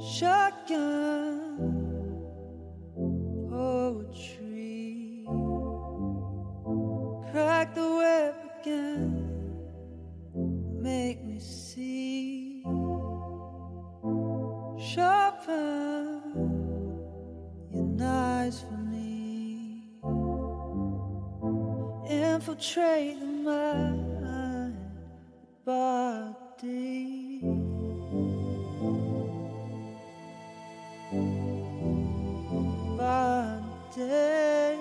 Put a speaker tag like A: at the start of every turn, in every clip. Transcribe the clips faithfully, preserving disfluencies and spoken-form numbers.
A: shotgun poetry. Crack the whip again, make me see. Sharpen your knives for me. Infiltrate the mind, body. Body.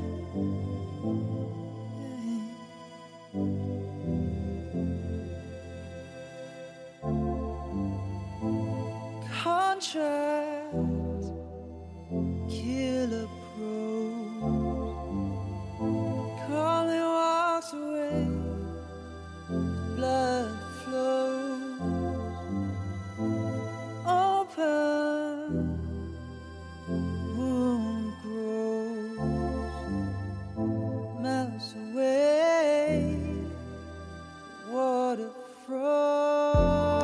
A: Contrast, killer prose, calling walks away, blood flows, open, wound grows, melts away, water froze.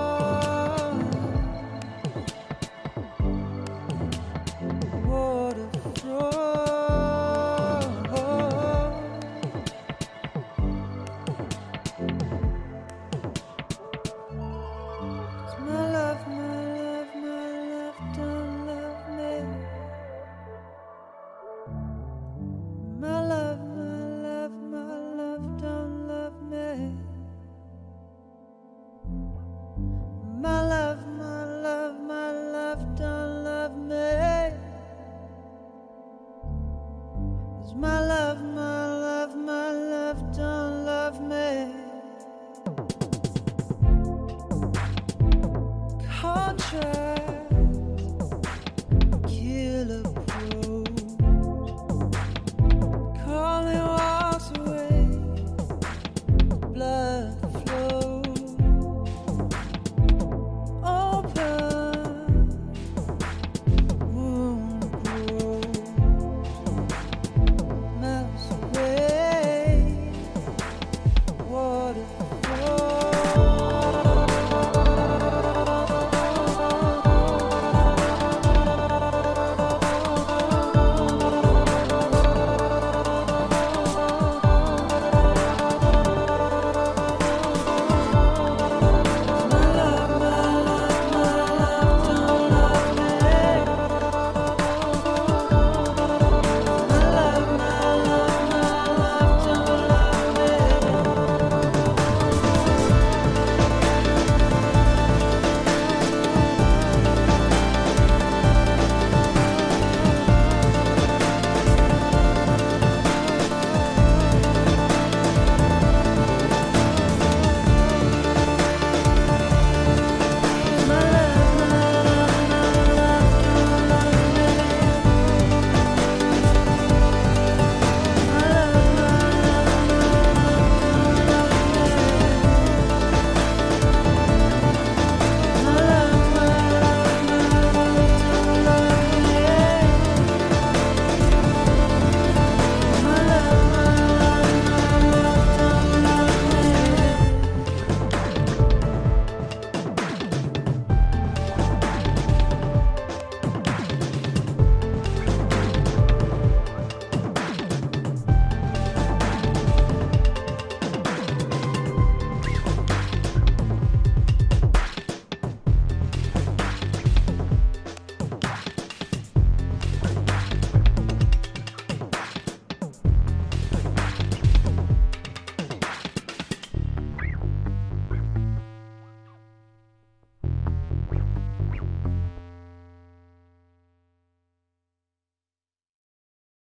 A: My love, my love, my love, don't love me. Contrast.